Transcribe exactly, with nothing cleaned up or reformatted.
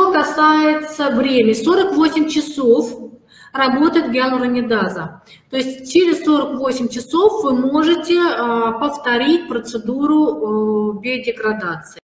Что касается времени, сорок восемь часов работает гиалуронидаза. То есть через сорок восемь часов вы можете повторить процедуру биодеградации.